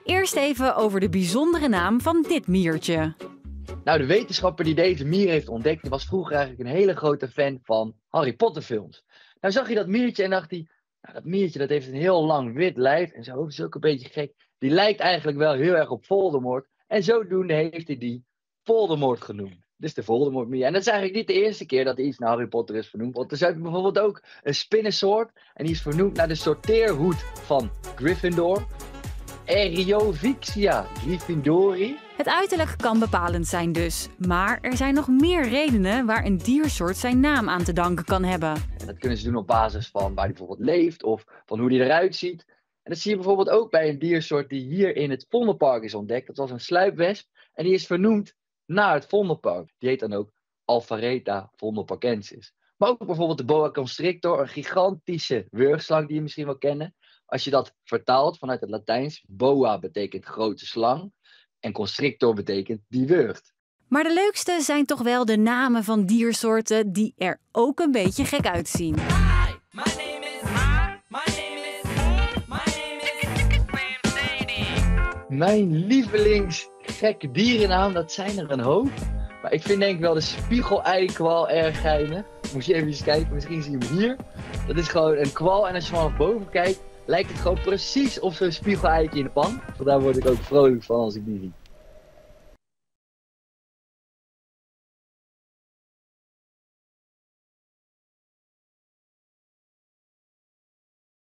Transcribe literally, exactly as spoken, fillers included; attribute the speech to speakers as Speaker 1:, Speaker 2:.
Speaker 1: Eerst even over de bijzondere naam van dit miertje.
Speaker 2: Nou, de wetenschapper die deze mier heeft ontdekt, die was vroeger eigenlijk een hele grote fan van Harry Potter films. Nou zag hij dat miertje en dacht hij, nou, dat miertje dat heeft een heel lang wit lijf en zijn hoofd is ook een beetje gek. Die lijkt eigenlijk wel heel erg op Voldemort en zodoende heeft hij die Voldemort genoemd. Dus de Voldemort mier. En dat is eigenlijk niet de eerste keer dat iets naar Harry Potter is vernoemd. Want er is bijvoorbeeld ook een spinnensoort en die is vernoemd naar de sorteerhoed van Gryffindor. Eriovixia Gryffindori.
Speaker 1: Het uiterlijk kan bepalend zijn dus. Maar er zijn nog meer redenen waar een diersoort zijn naam aan te danken kan hebben.
Speaker 2: En dat kunnen ze doen op basis van waar die bijvoorbeeld leeft of van hoe die eruit ziet. En dat zie je bijvoorbeeld ook bij een diersoort die hier in het Vondelpark is ontdekt. Dat was een sluipwesp en die is vernoemd naar het Vondelpark. Die heet dan ook Alpharetta vondelparkensis. Maar ook bijvoorbeeld de boa constrictor, een gigantische wurgslang die je misschien wel kennen. Als je dat vertaalt vanuit het Latijns, boa betekent grote slang en constrictor betekent die wurgt.
Speaker 1: Maar de leukste zijn toch wel de namen van diersoorten die er ook een beetje gek uitzien.
Speaker 3: Hi, my name is... My name is... My name is... Sadie.
Speaker 2: Mijn lievelings gekke dierennaam, dat zijn er een hoop. Maar ik vind denk ik wel de spiegelei-kwal erg geinig. Moet je even eens kijken, misschien zie je hem hier. Dat is gewoon een kwal en als je vanaf boven kijkt, lijkt het gewoon precies op zo'n spiegeleitje in de pan. Vandaar word ik ook vrolijk van als ik die zie.